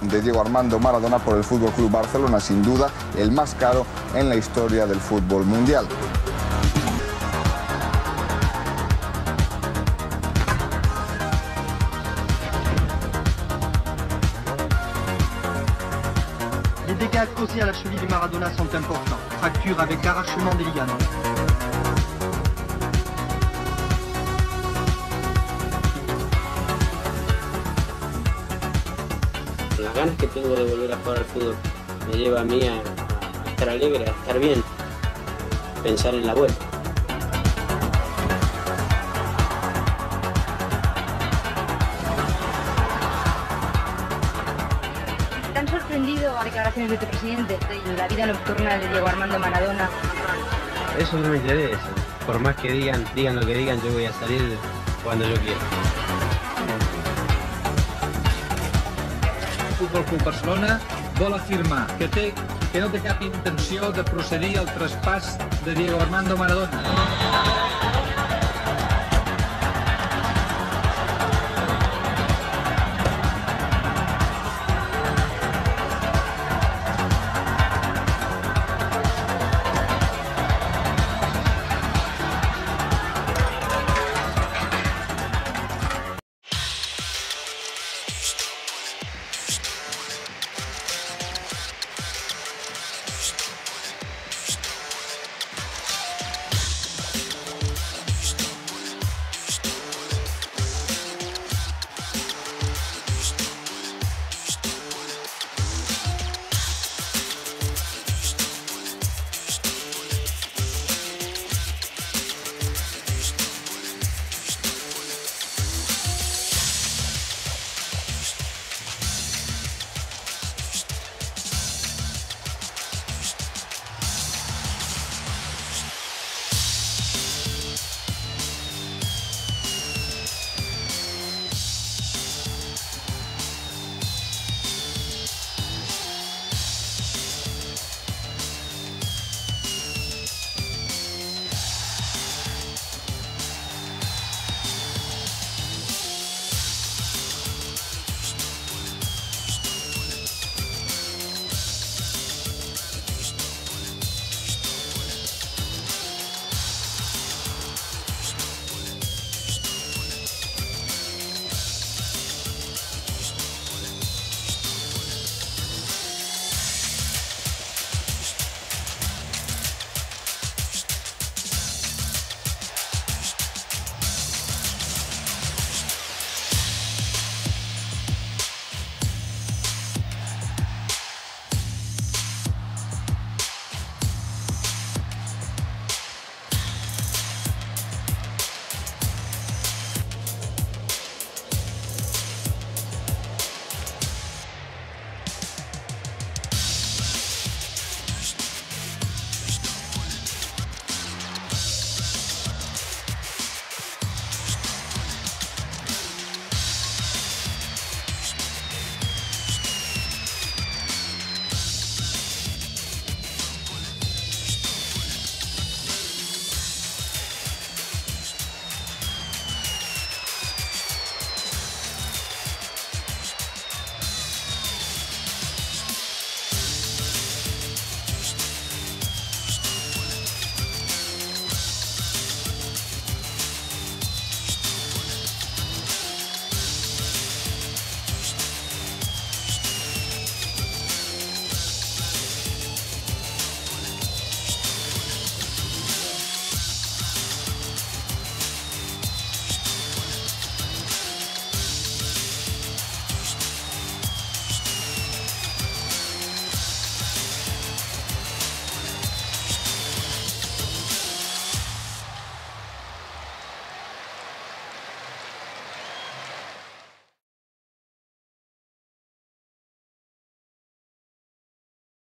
de Diego Armando Maradona por el FC Barcelona, sin duda el más caro en la historia del fútbol mundial. Les dégâts causés à la cheville de Maradona sont importants. Fracture avec arrachement des ligaments. Las ganas que tengo de volver a jugar al fútbol me lleva a mí a estar alegre, a estar bien, pensar en la vuelta. ¿Te han sorprendido las declaraciones de tu presidente de la vida nocturna de Diego Armando Maradona? Eso no me interesa. Por más que digan lo que digan, yo voy a salir cuando yo quiera. Futbol Club Barcelona vol afirmar que no té cap intenció de procedir al traspàs de Diego Armando Maradona.